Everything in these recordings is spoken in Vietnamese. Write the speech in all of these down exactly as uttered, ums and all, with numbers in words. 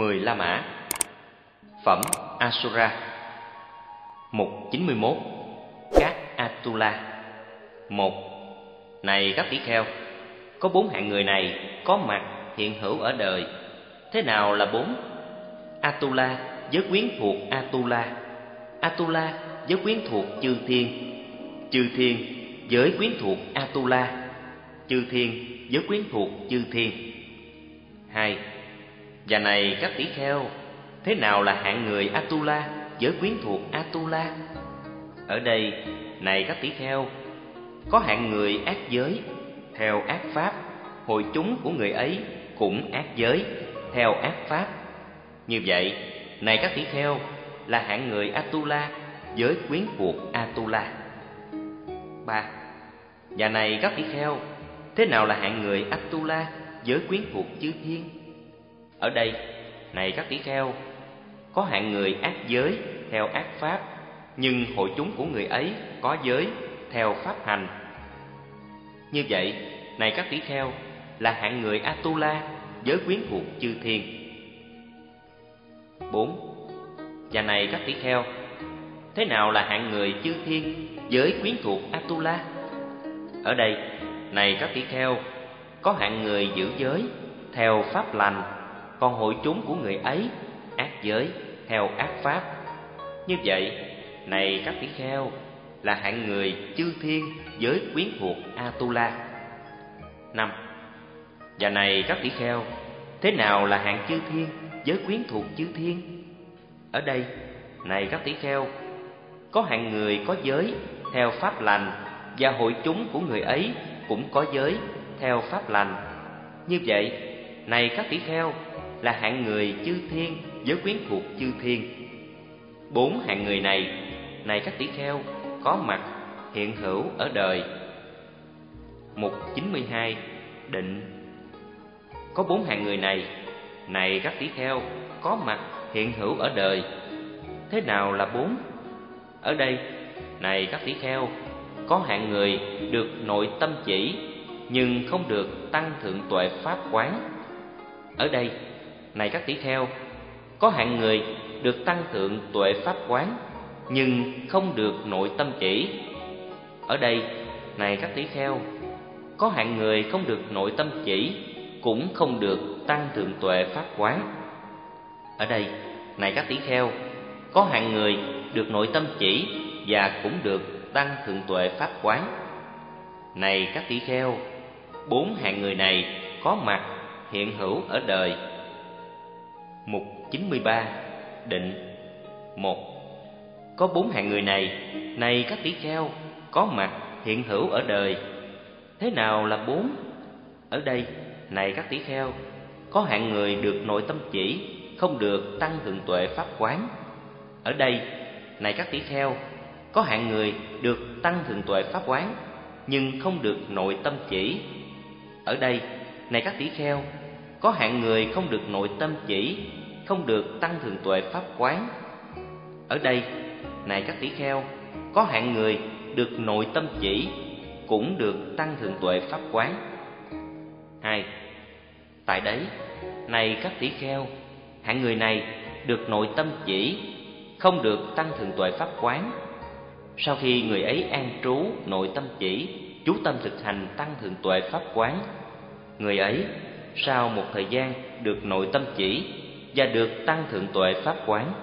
mười La Mã. Phẩm Asura. Mục chín mươi mốt. Các Atula. Một. Này các tỷ kheo, có bốn hạng người này có mặt hiện hữu ở đời. Thế nào là bốn? Atula, giới quyến thuộc Atula. Atula, giới quyến thuộc chư thiên. Chư thiên, giới quyến thuộc Atula. Chư thiên, giới quyến thuộc chư thiên. Hai. Và này các tỷ kheo, thế nào là hạng người Atula, giới quyến thuộc Atula? Ở đây, này các tỷ kheo, có hạng người ác giới theo ác pháp, hội chúng của người ấy cũng ác giới theo ác pháp. Như vậy, này các tỷ kheo, là hạng người Atula, giới quyến thuộc Atula. Ba. Và này các tỷ kheo, thế nào là hạng người Atula, giới quyến thuộc chư thiên? Ở đây, này các tỷ kheo, có hạng người ác giới theo ác pháp, nhưng hội chúng của người ấy có giới theo pháp hành. Như vậy, này các tỷ kheo, là hạng người Atula, giới quyến thuộc chư thiên. Bốn. Và này các tỷ kheo, thế nào là hạng người chư thiên, giới quyến thuộc Atula? Ở đây, này các tỷ kheo, có hạng người giữ giới theo pháp lành, còn hội chúng của người ấy ác giới theo ác pháp. Như vậy, này các tỷ kheo, là hạng người chư thiên, giới quyến thuộc Atula. Năm. Và này các tỷ kheo, thế nào là hạng chư thiên, giới quyến thuộc chư thiên? Ở đây, này các tỷ kheo, có hạng người có giới theo pháp lành, và hội chúng của người ấy cũng có giới theo pháp lành. Như vậy, này các tỷ kheo, là hạng người chư thiên, giới quyến thuộc chư thiên. Bốn hạng người này, này các tỷ kheo, có mặt hiện hữu ở đời. Mục chín mươi hai. Định. Có bốn hạng người này, này các tỷ kheo, có mặt hiện hữu ở đời. Thế nào là bốn? Ở đây, này các tỷ kheo, có hạng người được nội tâm chỉ, nhưng không được tăng thượng tuệ pháp quán. Ở đây, này các tỷ kheo, có hạng người được tăng thượng tuệ pháp quán, nhưng không được nội tâm chỉ. Ở đây, này các tỷ kheo, có hạng người không được nội tâm chỉ, cũng không được tăng thượng tuệ pháp quán. Ở đây, này các tỷ kheo, có hạng người được nội tâm chỉ và cũng được tăng thượng tuệ pháp quán. Này các tỷ kheo, bốn hạng người này có mặt hiện hữu ở đời. Mục chín mươi ba. Định. Một. Có bốn hạng người này, này các tỷ kheo, có mặt hiện hữu ở đời. Thế nào là bốn? Ở đây, này các tỷ kheo, có hạng người được nội tâm chỉ, không được tăng thượng tuệ pháp quán. Ở đây, này các tỷ kheo, có hạng người được tăng thượng tuệ pháp quán, nhưng không được nội tâm chỉ. Ở đây, này các tỷ kheo, có hạng người không được nội tâm chỉ, không được tăng thượng tuệ pháp quán. Ở đây, này các tỷ kheo, có hạng người được nội tâm chỉ, cũng được tăng thượng tuệ pháp quán. Hai. Tại đấy, này các tỷ kheo, hạng người này được nội tâm chỉ, không được tăng thượng tuệ pháp quán. Sau khi người ấy an trú nội tâm chỉ, chú tâm thực hành tăng thượng tuệ pháp quán, người ấy sau một thời gian được nội tâm chỉ và được tăng thượng tuệ pháp quán.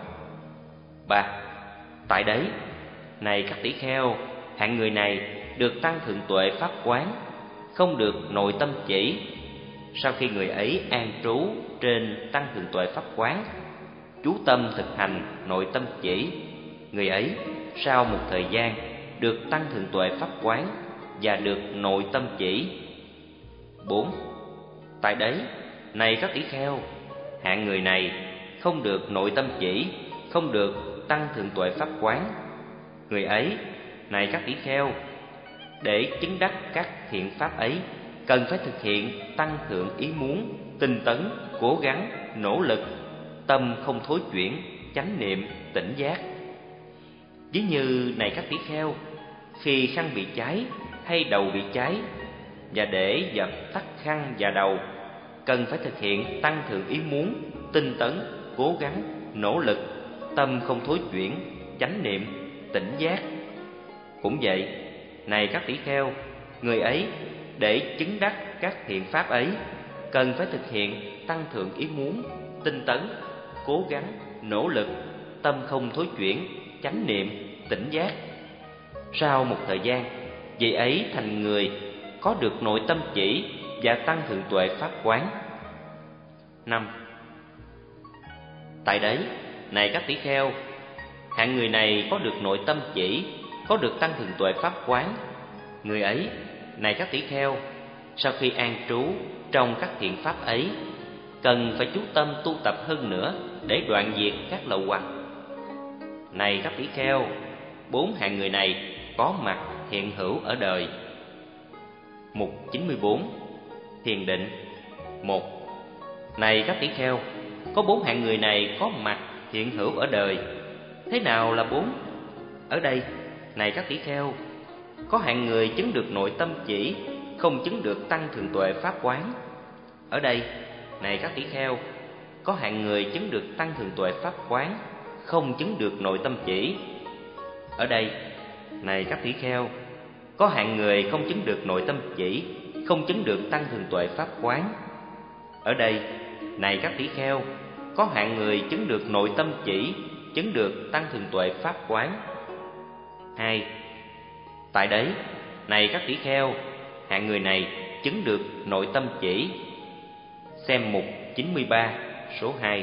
Ba. Tại đấy, này các tỷ kheo, hạng người này được tăng thượng tuệ pháp quán, không được nội tâm chỉ. Sau khi người ấy an trú trên tăng thượng tuệ pháp quán, chú tâm thực hành nội tâm chỉ, người ấy sau một thời gian được tăng thượng tuệ pháp quán và được nội tâm chỉ. Bốn. Tại đấy, này các tỷ kheo, hạng người này không được nội tâm chỉ, không được tăng thượng tuệ pháp quán, người ấy, này các tỷ kheo, để chứng đắc các thiện pháp ấy, cần phải thực hiện tăng thượng ý muốn, tinh tấn, cố gắng, nỗ lực, tâm không thối chuyển, chánh niệm, tỉnh giác. Ví như này các tỷ kheo, khi khăn bị cháy hay đầu bị cháy, và để dập tắt khăn và đầu, cần phải thực hiện tăng thượng ý muốn, tinh tấn, cố gắng, nỗ lực, tâm không thối chuyển, chánh niệm, tỉnh giác. Cũng vậy, này các tỷ kheo, người ấy để chứng đắc các thiện pháp ấy cần phải thực hiện tăng thượng ý muốn, tinh tấn, cố gắng, nỗ lực, tâm không thối chuyển, chánh niệm, tỉnh giác. Sau một thời gian, vị ấy thành người có được nội tâm chỉ và tăng thượng tuệ pháp quán. Năm. Tại đấy, này các tỷ kheo, hạng người này có được nội tâm chỉ, có được tăng thượng tuệ pháp quán. Người ấy, này các tỷ kheo, sau khi an trú trong các thiện pháp ấy, cần phải chú tâm tu tập hơn nữa để đoạn diệt các lậu hoặc. Này các tỷ kheo, bốn hạng người này có mặt hiện hữu ở đời. Mục chín mươi bốn. Thiền định. Một. Này các tỷ kheo, có bốn hạng người này có mặt hiện hữu ở đời. Thế nào là bốn? Ở đây, này các tỷ kheo, có hạng người chứng được nội tâm chỉ, không chứng được tăng thượng tuệ pháp quán. Ở đây, này các tỷ kheo, có hạng người chứng được tăng thượng tuệ pháp quán, không chứng được nội tâm chỉ. Ở đây, này các tỷ kheo, có hạng người không chứng được nội tâm chỉ, không chứng được tăng thượng tuệ pháp quán. Ở đây, này các tỷ kheo, có hạng người chứng được nội tâm chỉ, chứng được tăng thượng tuệ pháp quán. Hai. Tại đấy, này các tỷ kheo, hạng người này chứng được nội tâm chỉ. Xem mục chín mươi ba, số hai.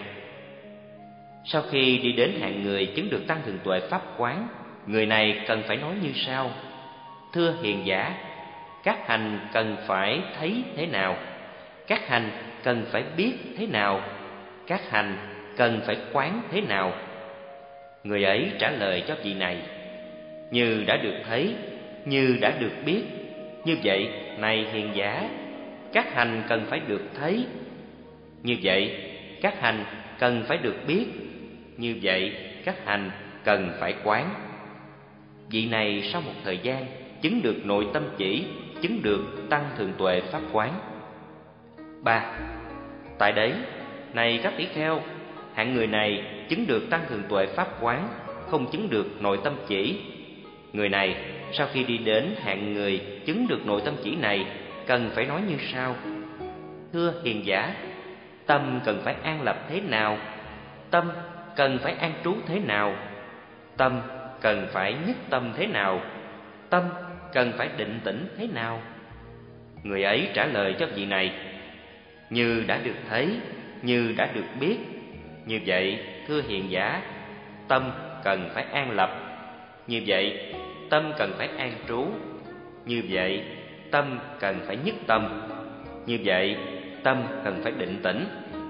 Sau khi đi đến hạng người chứng được tăng thượng tuệ pháp quán, người này cần phải nói như sau: thưa hiền giả, các hành cần phải thấy thế nào? Các hành cần phải biết thế nào? Các hành cần phải quán thế nào? Người ấy trả lời cho vị này: như đã được thấy, như đã được biết. Như vậy, này hiền giả, các hành cần phải được thấy. Như vậy, các hành cần phải được biết. Như vậy, các hành cần phải quán. Vị này sau một thời gian chứng được nội tâm chỉ, chứng được tăng thượng tuệ pháp quán. Ba. Tại đấy, này các tỷ kheo, hạng người này chứng được tăng thượng tuệ pháp quán, không chứng được nội tâm chỉ. Người này sau khi đi đến hạng người chứng được nội tâm chỉ này, cần phải nói như sau: thưa hiền giả, tâm cần phải an lập thế nào? Tâm cần phải an trú thế nào? Tâm cần phải nhất tâm thế nào? Tâm cần phải định tĩnh thế nào? Người ấy trả lời cho vị này: như đã được thấy, như đã được biết. Như vậy, thưa hiền giả, tâm cần phải an lập. Như vậy, tâm cần phải an trú. Như vậy, tâm cần phải nhất tâm. Như vậy, tâm cần phải định tĩnh.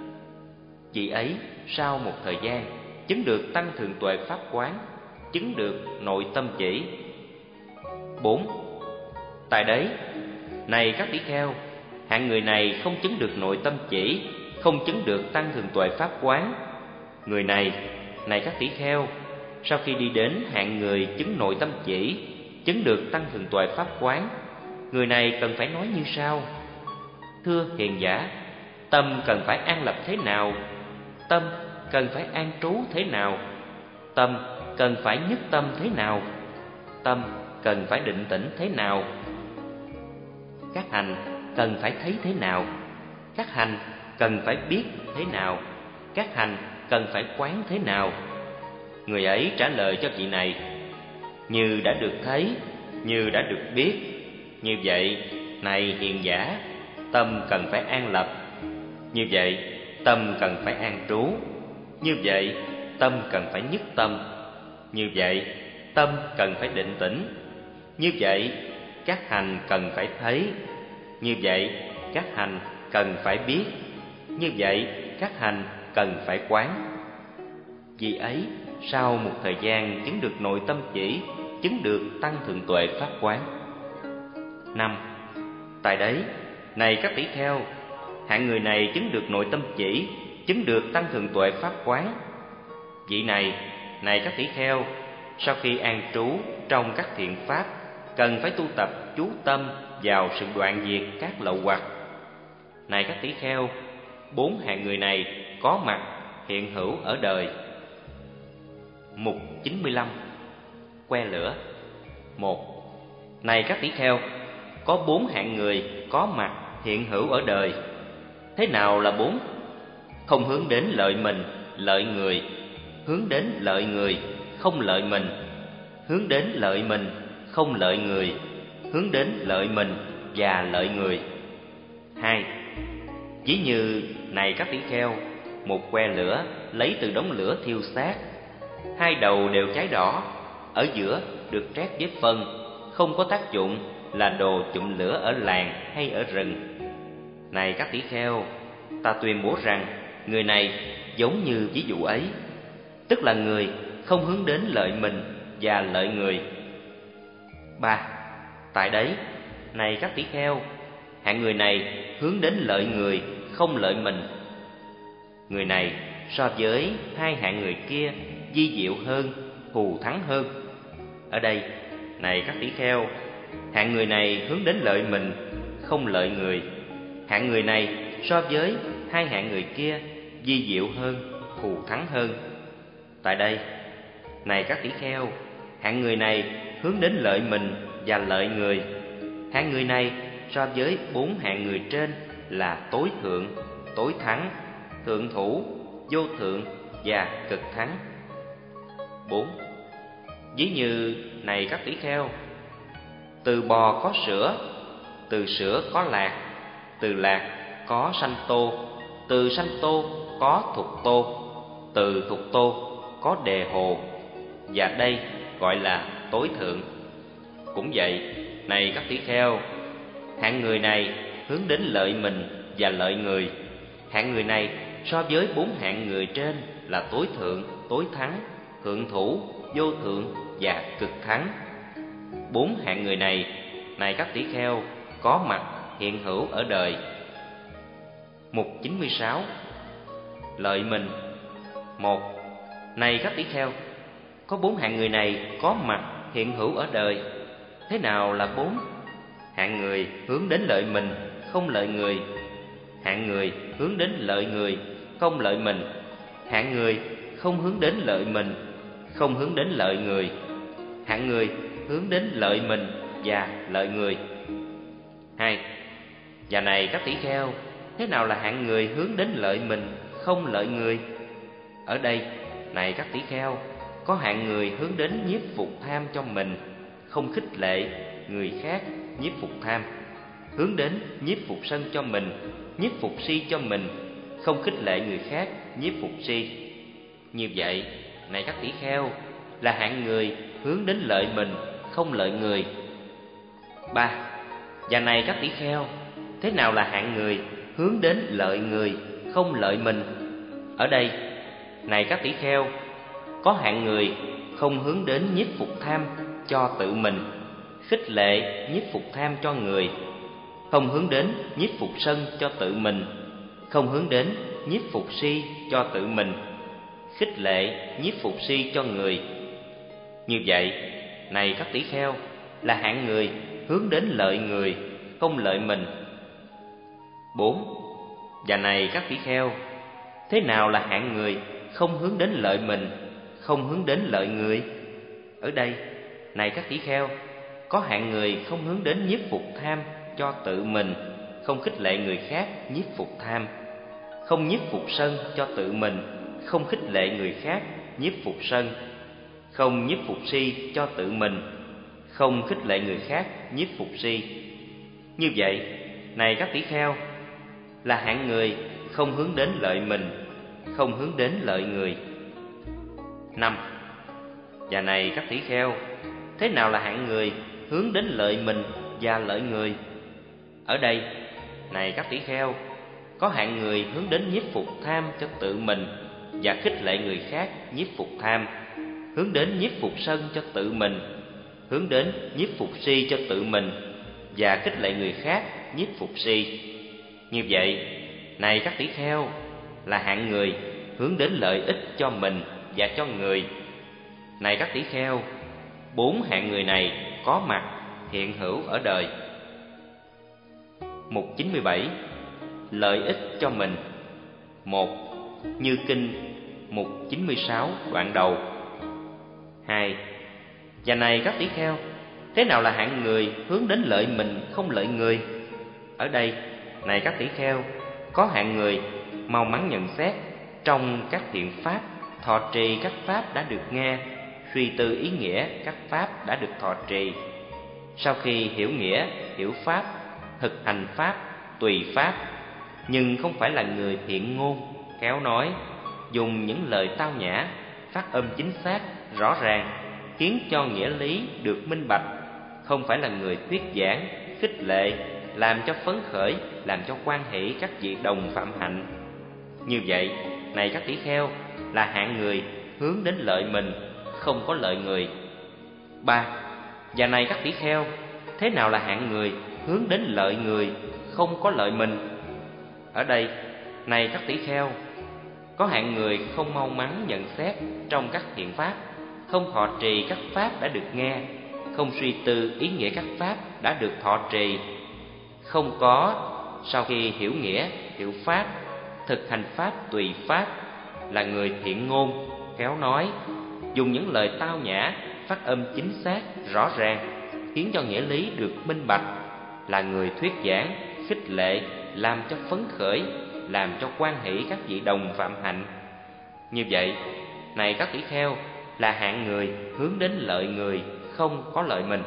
Vị ấy sau một thời gian chứng được tăng thượng tuệ pháp quán, chứng được nội tâm chỉ. Bốn. Tại đấy, này các tỷ kheo, hạng người này không chứng được nội tâm chỉ, không chứng được tăng thượng tuệ pháp quán. Người này, này các tỷ kheo, sau khi đi đến hạng người chứng nội tâm chỉ, chứng được tăng thượng tuệ pháp quán, người này cần phải nói như sau: thưa hiền giả, tâm cần phải an lập thế nào? Tâm cần phải an trú thế nào? Tâm cần phải nhất tâm thế nào? Tâm cần phải định tĩnh thế nào? Các hành cần phải thấy thế nào? Các hành cần phải biết thế nào? Các hành cần phải quán thế nào? Người ấy trả lời cho vị này: như đã được thấy, như đã được biết. Như vậy, này hiền giả, tâm cần phải an lập. Như vậy, tâm cần phải an trú. Như vậy, tâm cần phải nhất tâm. Như vậy, tâm cần phải định tĩnh. Như vậy, các hành cần phải thấy. Như vậy, các hành cần phải biết. Như vậy, các hành cần phải quán. Vì ấy, sau một thời gian chứng được nội tâm chỉ, chứng được tăng thượng tuệ pháp quán. Năm. Tại đấy, này các tỷ kheo, hạng người này chứng được nội tâm chỉ, chứng được tăng thượng tuệ pháp quán. Vị này, này các tỷ kheo, sau khi an trú trong các thiện pháp, cần phải tu tập chú tâm vào sự đoạn diệt các lậu hoặc. Này các tỷ kheo, bốn hạng người này có mặt hiện hữu ở đời. Mục chín mươi lăm. Que lửa. Một. Này các tỷ kheo, có bốn hạng người có mặt hiện hữu ở đời. Thế nào là bốn? Không hướng đến lợi mình, lợi người; hướng đến lợi người, không lợi mình; hướng đến lợi mình, không lợi người; hướng đến lợi mình và lợi người. Hai. Ví như này các tỷ kheo, một que lửa lấy từ đống lửa thiêu xác. Hai đầu đều cháy đỏ, ở giữa được trét với phân, không có tác dụng là đồ chụm lửa ở làng hay ở rừng. Này các tỷ kheo, ta tuyên bố rằng người này giống như ví dụ ấy, tức là người không hướng đến lợi mình và lợi người. Ba. Tại đấy, này các tỷ kheo, hạng người này hướng đến lợi người, không lợi mình. Người này so với hai hạng người kia vi diệu hơn, thù thắng hơn. Ở đây, này các tỷ kheo, hạng người này hướng đến lợi mình, không lợi người. Hạng người này so với hai hạng người kia vi diệu hơn, thù thắng hơn. Tại đây, này các tỷ kheo, hạng người này hướng đến lợi mình và lợi người. Hạng người này so với bốn hạng người trên là tối thượng, tối thắng, thượng thủ, vô thượng và cực thắng. Bốn. Ví như này các tỷ kheo, từ bò có sữa, từ sữa có lạc, từ lạc có sanh tô, từ sanh tô có thục tô, từ thục tô có đề hồ, và đây gọi là tối thượng. Cũng vậy, này các tỷ kheo, hạng người này hướng đến lợi mình và lợi người. Hạng người này so với bốn hạng người trên là tối thượng, tối thắng, thượng thủ, vô thượng và cực thắng. Bốn hạng người này, này các tỷ kheo, có mặt hiện hữu ở đời. Mục chín mươi sáu. Lợi mình. Một. Này các tỷ kheo, có bốn hạng người này có mặt hiện hữu ở đời. Thế nào là bốn? Hạng người hướng đến lợi mình, không lợi người. Hạng người hướng đến lợi người, không lợi mình. Hạng người không hướng đến lợi mình, không hướng đến lợi người. Hạng người hướng đến lợi mình và lợi người. Hai. Và này các tỷ kheo, thế nào là hạng người hướng đến lợi mình, không lợi người? Ở đây, này các tỷ kheo, có hạng người hướng đến nhiếp phục tham cho mình, không khích lệ người khác nhiếp phục tham; hướng đến nhiếp phục sân cho mình, nhiếp phục si cho mình, không khích lệ người khác nhiếp phục si. Như vậy, này các tỷ kheo, là hạng người hướng đến lợi mình, không lợi người. Ba. Và này các tỷ kheo, thế nào là hạng người hướng đến lợi người, không lợi mình? Ở đây, này các tỷ kheo, có hạng người không hướng đến nhiếp phục tham cho tự mình, khích lệ nhiếp phục tham cho người; không hướng đến nhiếp phục sân cho tự mình, không hướng đến nhiếp phục si cho tự mình, khích lệ nhiếp phục si cho người. Như vậy, này các tỷ kheo, là hạng người hướng đến lợi người, không lợi mình. Bốn. Và này các tỷ kheo, thế nào là hạng người không hướng đến lợi mình, không hướng đến lợi người? Ở đây, này các tỷ kheo, có hạng người không hướng đến nhiếp phục tham cho tự mình, không khích lệ người khác nhiếp phục tham; không nhiếp phục sân cho tự mình, không khích lệ người khác nhiếp phục sân; không nhiếp phục si cho tự mình, không khích lệ người khác nhiếp phục si. Như vậy, này các tỷ kheo, là hạng người không hướng đến lợi mình, không hướng đến lợi người. Năm. Và này các tỷ kheo, thế nào là hạng người hướng đến lợi mình và lợi người? Ở đây, này các tỷ kheo, có hạng người hướng đến nhiếp phục tham cho tự mình và khích lệ người khác nhiếp phục tham; hướng đến nhiếp phục sân cho tự mình, hướng đến nhiếp phục si cho tự mình và khích lệ người khác nhiếp phục si. Như vậy, này các tỷ kheo, là hạng người hướng đến lợi ích cho mình và cho người. Này các tỷ kheo, bốn hạng người này có mặt hiện hữu ở đời. Mục chín mươi bảy. Lợi ích cho mình. Một. như kinh mục chín mươi sáu đoạn đầu. Hai. Và này các tỷ kheo, thế nào là hạng người hướng đến lợi mình không lợi người? Ở đây, này các tỷ kheo, có hạng người mau mắn nhận xét trong các thiện pháp, thọ trì các pháp đã được nghe, suy tư ý nghĩa các pháp đã được thọ trì. Sau khi hiểu nghĩa, hiểu pháp, thực hành pháp, tùy pháp, nhưng không phải là người thiện ngôn, khéo nói, dùng những lời tao nhã, phát âm chính xác, rõ ràng, khiến cho nghĩa lý được minh bạch, không phải là người thuyết giảng, khích lệ, làm cho phấn khởi, làm cho hoan hỷ các vị đồng phạm hạnh. Như vậy, này các tỷ kheo, là hạng người hướng đến lợi mình, không có lợi người. Ba. Và này các tỷ kheo, thế nào là hạng người hướng đến lợi người, không có lợi mình? Ở đây, này các tỷ kheo, có hạng người không mau mắn nhận xét trong các thiện pháp, không thọ trì các pháp đã được nghe, không suy tư ý nghĩa các pháp đã được thọ trì, không có sau khi hiểu nghĩa, hiểu pháp, thực hành pháp tùy pháp, là người thiện ngôn, khéo nói, dùng những lời tao nhã, phát âm chính xác, rõ ràng, khiến cho nghĩa lý được minh bạch, là người thuyết giảng, khích lệ, làm cho phấn khởi, làm cho hoan hỷ các vị đồng phạm hạnh. Như vậy, này các tỷ kheo, là hạng người hướng đến lợi người, không có lợi mình.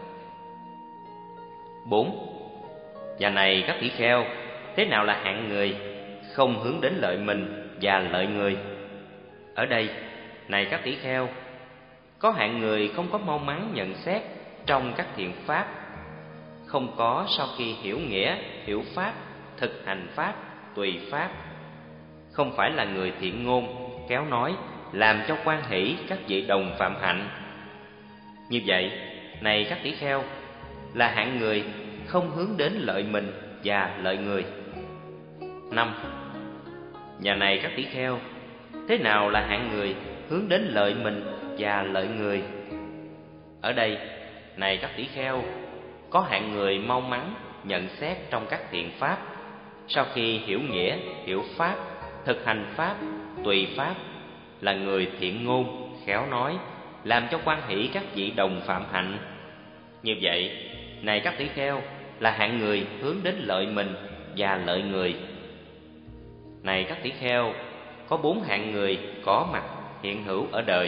Bốn. Và này các tỷ kheo, thế nào là hạng người không hướng đến lợi mình và lợi người? Ở đây, này các tỷ kheo, có hạng người không có mau mắn nhận xét trong các thiện pháp, không có sau khi hiểu nghĩa, hiểu pháp, thực hành pháp, tùy pháp, không phải là người thiện ngôn, khéo nói, làm cho hoan hỷ các vị đồng phạm hạnh. Như vậy, này các tỷ kheo, là hạng người không hướng đến lợi mình và lợi người. Năm. Và này các tỷ kheo, thế nào là hạng người hướng đến lợi mình và lợi người? Ở đây, này các tỷ kheo, có hạng người mau mắn nhận xét trong các thiện pháp, sau khi hiểu nghĩa, hiểu pháp, thực hành pháp, tùy pháp, là người thiện ngôn, khéo nói, làm cho hoan hỷ các vị đồng phạm hạnh. Như vậy, này các tỷ kheo, là hạng người hướng đến lợi mình và lợi người. Này các tỷ kheo, có bốn hạng người có mặt hiện hữu ở đời.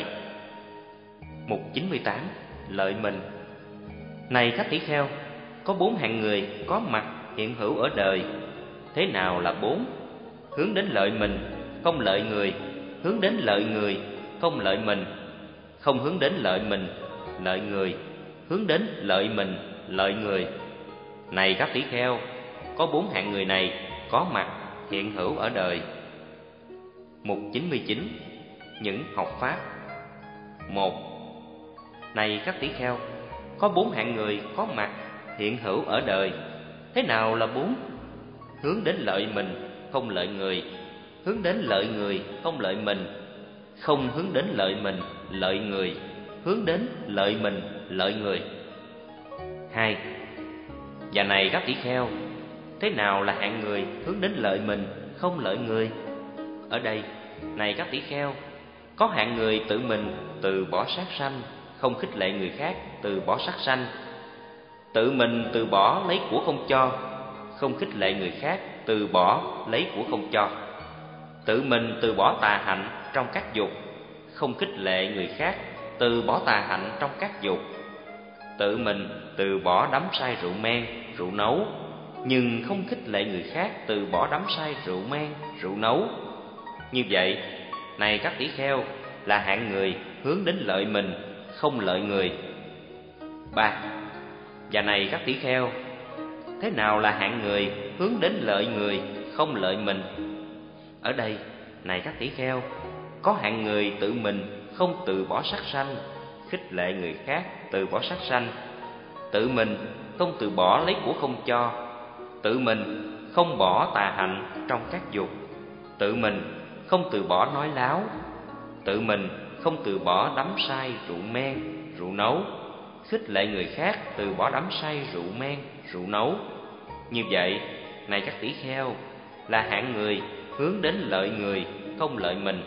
Mục chín mươi tám. Lợi mình. Này các tỷ kheo, có bốn hạng người có mặt hiện hữu ở đời. Thế nào là bốn? Hướng đến lợi mình, không lợi người. Hướng đến lợi người, không lợi mình. Không hướng đến lợi mình, lợi người. Hướng đến lợi mình, lợi người. Này các tỷ kheo, có bốn hạng người này có mặt hiện hữu ở đời. Mục chín mươi chín. Những học pháp. Một. Này các tỷ kheo, có bốn hạng người có mặt hiện hữu ở đời. Thế nào là bốn? Hướng đến lợi mình, không lợi người. Hướng đến lợi người, không lợi mình. Không hướng đến lợi mình, lợi người. Hướng đến lợi mình, lợi người. Hai. Và này các tỷ kheo, thế nào là hạng người hướng đến lợi mình, không lợi người? Ở đây, này các tỷ kheo, có hạng người tự mình từ bỏ sát sanh, không khích lệ người khác từ bỏ sát sanh. Tự mình từ bỏ lấy của không cho, không khích lệ người khác từ bỏ lấy của không cho. Tự mình từ bỏ tà hạnh trong các dục, không khích lệ người khác từ bỏ tà hạnh trong các dục. Tự mình từ bỏ đắm say rượu men, rượu nấu, nhưng không khích lệ người khác từ bỏ đắm say rượu men, rượu nấu. Như vậy, này các tỷ kheo, là hạng người hướng đến lợi mình, không lợi người. Ba. Và này các tỷ kheo, thế nào là hạng người hướng đến lợi người, không lợi mình? Ở đây, này các tỷ kheo, có hạng người tự mình không từ bỏ sát sanh, khích lệ người khác từ bỏ sát sanh. Tự mình không từ bỏ lấy của không cho. Tự mình không bỏ tà hạnh trong các dục. Tự mình không từ bỏ nói láo. Tự mình không từ bỏ đắm say rượu men, rượu nấu. Khích lệ người khác từ bỏ đắm say rượu men, rượu nấu. Như vậy, này các tỷ kheo, là hạng người hướng đến lợi người, không lợi mình.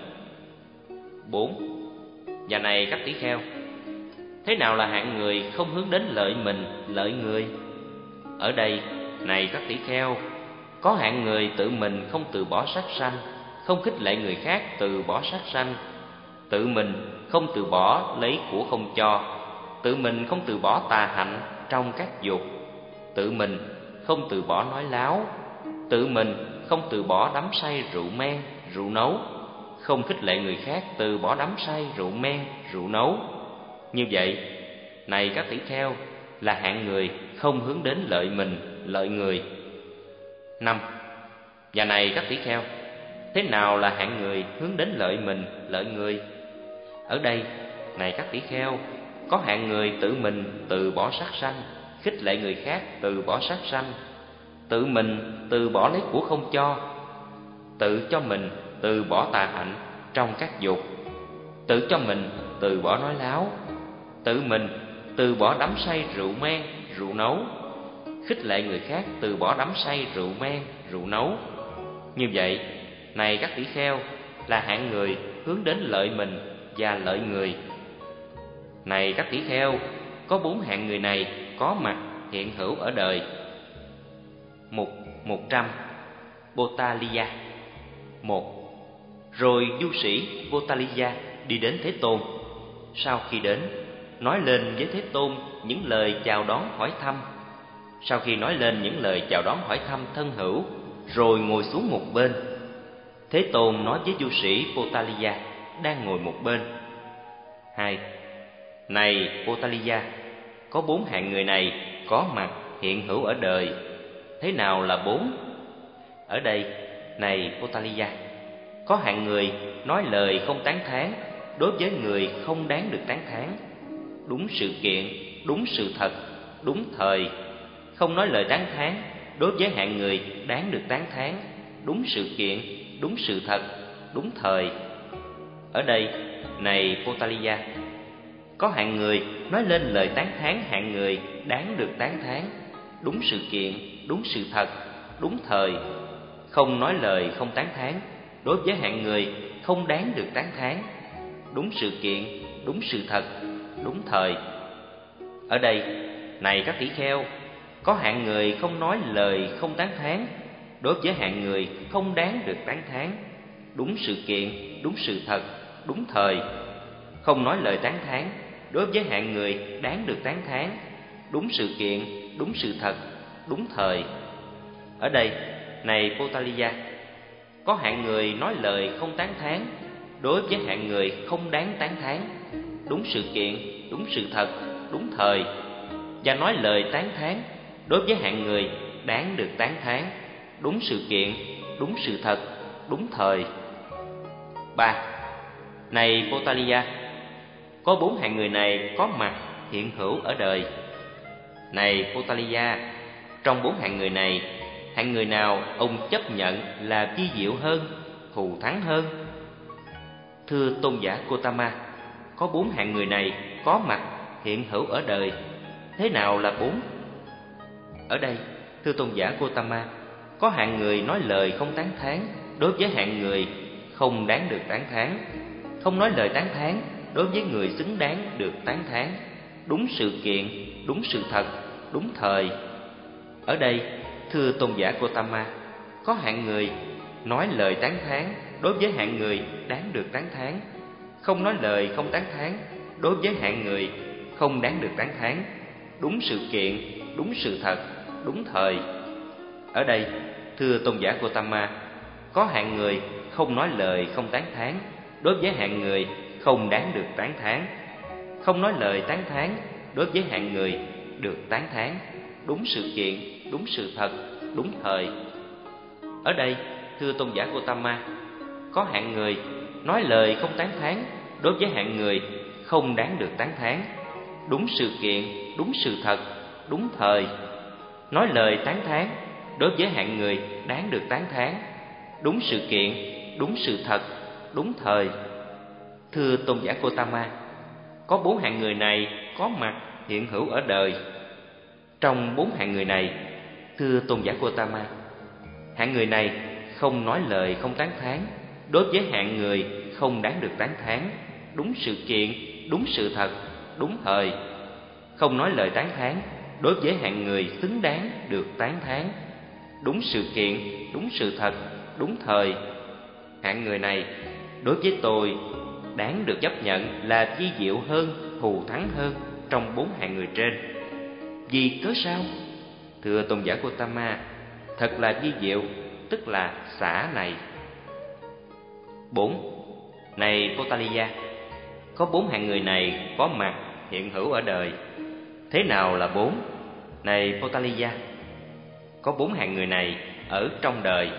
Bốn. Và này các tỷ kheo, thế nào là hạng người không hướng đến lợi mình, lợi người? Ở đây, này các tỷ kheo, có hạng người tự mình không từ bỏ sát sanh, không khích lệ người khác từ bỏ sát sanh, tự mình không từ bỏ lấy của không cho, tự mình không từ bỏ tà hạnh trong các dục, tự mình không từ bỏ nói láo, tự mình không từ bỏ đắm say rượu men, rượu nấu, không khích lệ người khác từ bỏ đắm say rượu men, rượu nấu. Như vậy, này các tỷ kheo, là hạng người không hướng đến lợi mình, lợi người. Năm. Và này các tỷ kheo, thế nào là hạng người hướng đến lợi mình, lợi người? Ở đây, này các tỷ kheo, có hạng người tự mình từ bỏ sát sanh, khích lệ người khác từ bỏ sát sanh, tự mình từ bỏ lấy của không cho, tự cho mình từ bỏ tà hạnh trong các dục, tự cho mình từ bỏ nói láo, tự mình từ bỏ đắm say rượu men, rượu nấu, khích lệ người khác từ bỏ đắm say rượu men, rượu nấu. Như vậy, này các tỷ kheo, là hạng người hướng đến lợi mình và lợi người. Này các tỷ kheo, có bốn hạng người này có mặt hiện hữu ở đời. Mục một trăm. Botaliya. Một. Rồi du sĩ Botaliya đi đến Thế Tôn. Sau khi đến, nói lên với Thế Tôn những lời chào đón hỏi thăm. Sau khi nói lên những lời chào đón hỏi thăm thân hữu, rồi ngồi xuống một bên, Thế Tôn nói với du sĩ Botaliya đang ngồi một bên. Hai. Này Botaliya, có bốn hạng người này có mặt hiện hữu ở đời. Thế nào là bốn? Ở đây, này Botaliya, có hạng người nói lời không tán thán đối với người không đáng được tán thán, đúng sự kiện, đúng sự thật, đúng thời, không nói lời tán thán đối với hạng người đáng được tán thán, đúng sự kiện, đúng sự thật, đúng thời. Ở đây, này Botaliya, có hạng người nói lên lời tán thán hạng người đáng được tán thán, đúng sự kiện, đúng sự thật, đúng thời, không nói lời không tán thán đối với hạng người không đáng được tán thán, đúng sự kiện, đúng sự thật, đúng thời. Ở đây, này các tỷ kheo, có hạng người không nói lời không tán thán đối với hạng người không đáng được tán thán, đúng sự kiện, đúng sự thật, đúng thời, không nói lời tán thán đối với hạng người đáng được tán thán, đúng sự kiện, đúng sự thật, đúng thời. Ở đây, này Botaliya, có hạng người nói lời không tán thán đối với hạng người không đáng tán thán, đúng sự kiện, đúng sự thật, đúng thời, và nói lời tán thán đối với hạng người đáng được tán thán, đúng sự kiện, đúng sự thật, đúng thời. Ba. Này Botaliya, có bốn hạng người này có mặt hiện hữu ở đời. Này Botaliya, trong bốn hạng người này, hạng người nào ông chấp nhận là vi diệu hơn, thù thắng hơn? Thưa tôn giả Gotama, có bốn hạng người này có mặt hiện hữu ở đời. Thế nào là bốn? Ở đây, thưa tôn giả Gotama, có hạng người nói lời không tán thán đối với hạng người không đáng được tán thán, không nói lời tán thán đối với người xứng đáng được tán thán, đúng sự kiện, đúng sự thật, đúng thời. Ở đây, thưa tôn giả Gotama, có hạng người nói lời tán thán đối với hạng người đáng được tán thán, không nói lời không tán thán đối với hạng người không đáng được tán thán, đúng sự kiện, đúng sự thật, đúng thời. Ở đây, thưa tôn giả Gotama, có hạng người không nói lời không tán thán đối với hạng người không đáng được tán thán, không nói lời tán thán đối với hạng người được tán thán, đúng sự kiện, đúng sự thật, đúng thời. Ở đây, thưa tôn giả Gotama, có hạng người nói lời không tán thán đối với hạng người không đáng được tán thán, đúng sự kiện, đúng sự thật, đúng thời, nói lời tán thán đối với hạng người đáng được tán thán, đúng sự kiện, đúng sự thật, đúng thời. Thưa tôn giả Gotama, có bốn hạng người này có mặt hiện hữu ở đời. Trong bốn hạng người này, thưa tôn giả Gotama, hạng người này không nói lời không tán thán đối với hạng người không đáng được tán thán, đúng sự kiện, đúng sự thật, đúng thời. Không nói lời tán thán đối với hạng người xứng đáng được tán thán, đúng sự kiện, đúng sự thật, đúng thời. Hạng người này đối với tôi đáng được chấp nhận là vi diệu hơn, thù thắng hơn trong bốn hạng người trên. Vì cớ sao? Thưa tôn giả Gotama, thật là vi diệu, tức là xả này. Bốn. Này Potaliya, có bốn hạng người này có mặt hiện hữu ở đời. Thế nào là bốn? Này Potaliya, có bốn hạng người này ở trong đời.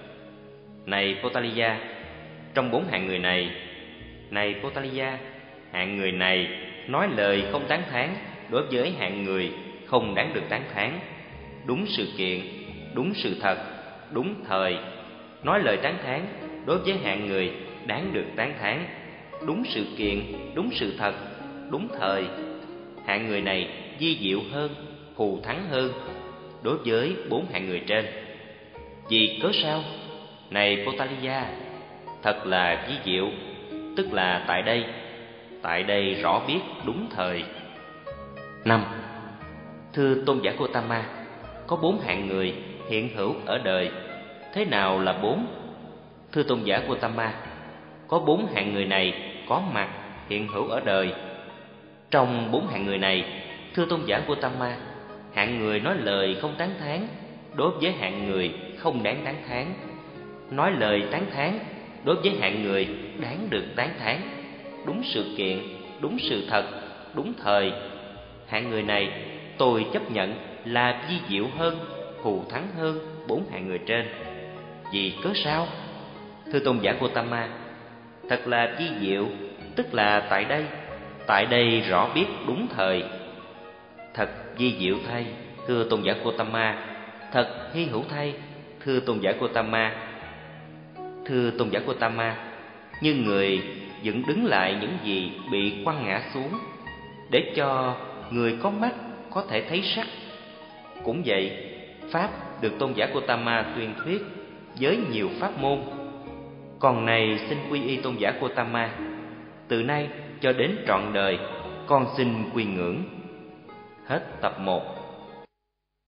Này Potaliya, trong bốn hạng người này. Này Potaliya, hạng người này nói lời không tán thán đối với hạng người không đáng được tán thán, đúng sự kiện, đúng sự thật, đúng thời. Nói lời tán thán đối với hạng người đáng được tán thán, đúng sự kiện, đúng sự thật, đúng thời. Hạng người này vi diệu hơn, thù thắng hơn đối với bốn hạng người trên. Vì cớ sao? Này Potaliya, thật là vi diệu, tức là tại đây, tại đây rõ biết đúng thời. Năm. Thưa tôn giả Gotama, có bốn hạng người hiện hữu ở đời. Thế nào là bốn? Thưa tôn giả Gotama, có bốn hạng người này có mặt hiện hữu ở đời. Trong bốn hạng người này, thưa tôn giả Gotama, hạng người nói lời không tán thán đối với hạng người không đáng tán thán, nói lời tán thán đối với hạng người đáng được tán thán, đúng sự kiện, đúng sự thật, đúng thời. Hạng người này tôi chấp nhận là vi diệu hơn, thù thắng hơn bốn hạng người trên. Vì cớ sao? Thưa tôn giả Gotama, thật là vi diệu, tức là tại đây, tại đây rõ biết đúng thời. Thật vi diệu thay, thưa tôn giả Gotama, thật hy hữu thay, thưa tôn giả Gotama. Thưa tôn giả Gotama, như người dựng đứng lại những gì bị quăng ngã xuống, để cho người có mắt có thể thấy sắc. Cũng vậy, pháp được tôn giả Gotama tuyên thuyết với nhiều pháp môn. Còn này xin quy y tôn giả Gotama, từ nay cho đến trọn đời con xin quy ngưỡng. Hết tập một.